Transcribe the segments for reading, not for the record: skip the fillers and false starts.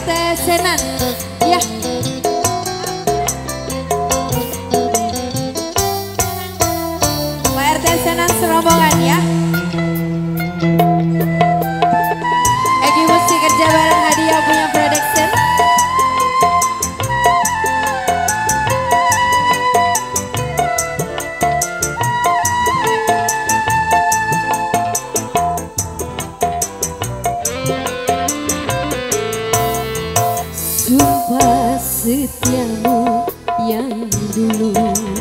RT Senan, ya. Pak RT Senan serombongan ya. Egi Musik kerja bareng hadiah punya production. Sumpah setiamu yang dulu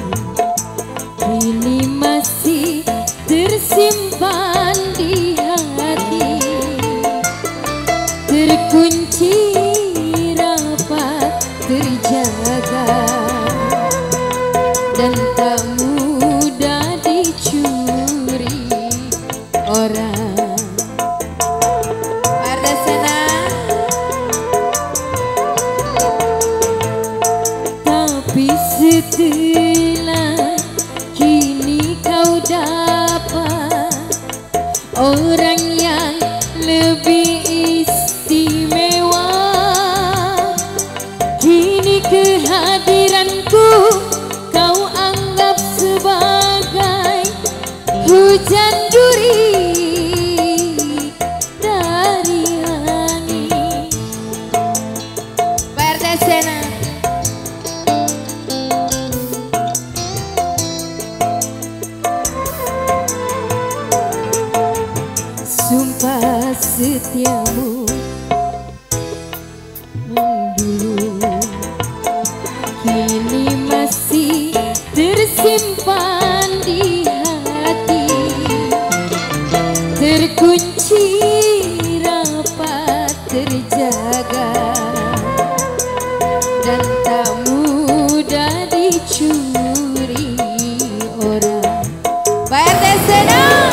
kini masih tersimpan di hati, terkunci rapat terjaga dan tak mudah dicuri orang. Tapi setelah kini kau dapat orang yang lebih istimewa, kini kehadiranku kau anggap sebagai hujan duri dari langit. Pak RT Senan. Sumpah setiamu dulu kini masih tersimpan di hati, terkunci rapat terjaga dan tak mudah dicuri orang. Pak RT Senan.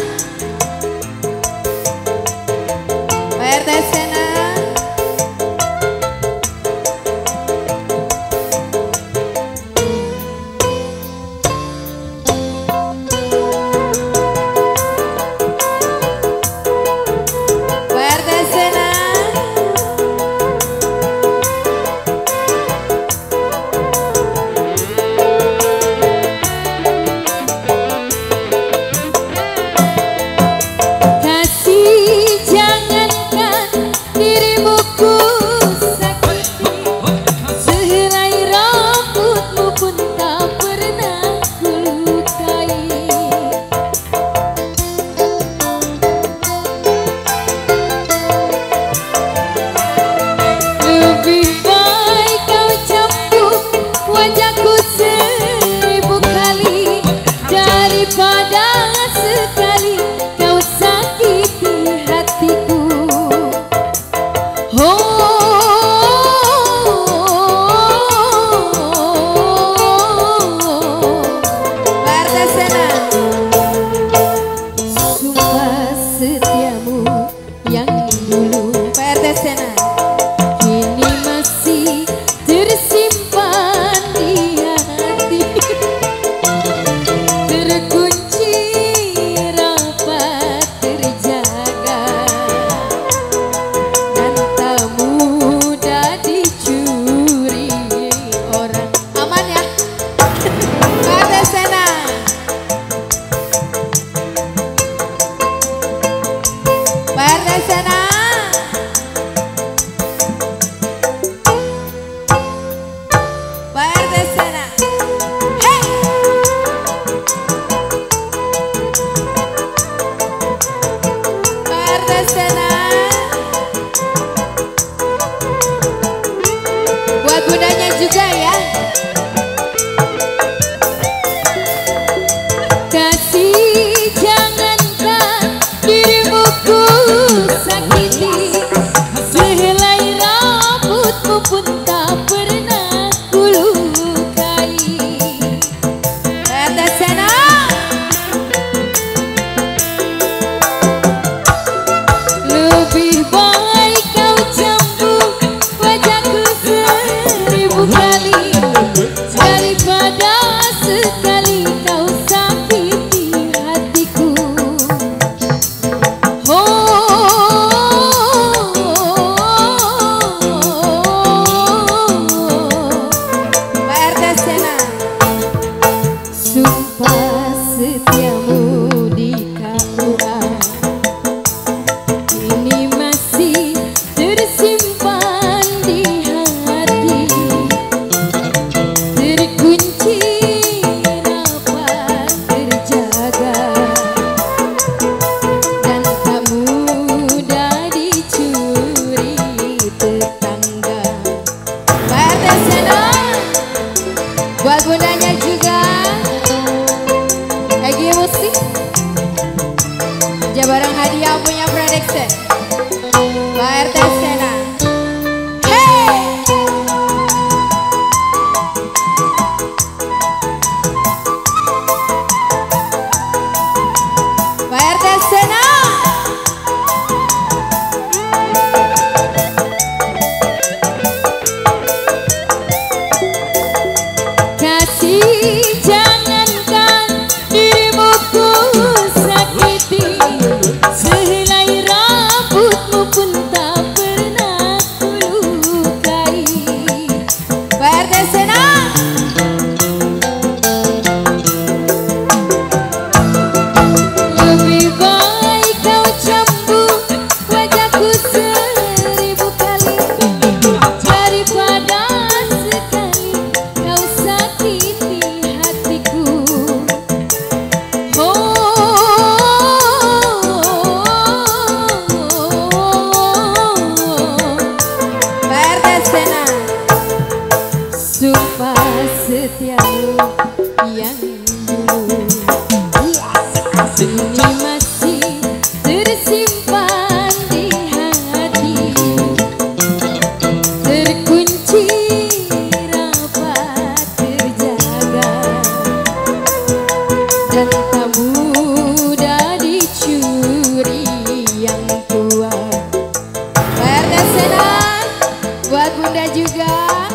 RT Senan. Pak RT Senan. Kasih jangankan dirimu ku sakiti, sehelai rambutmu pun tak pernah ku lukai. Lebih baik kau cambuk wajahku 1000 kali daripada sekali kau sakiti hatiku. Pak RT Senan. Sumpah setiamu yang dulu Pak RT Senan. kini masih tersimpan di hati, terkunci rapat terjaga dan tak mudah dicuri orang. Aman ya. Pak RT Senan. Pak RT Senan. buat Bunda juga.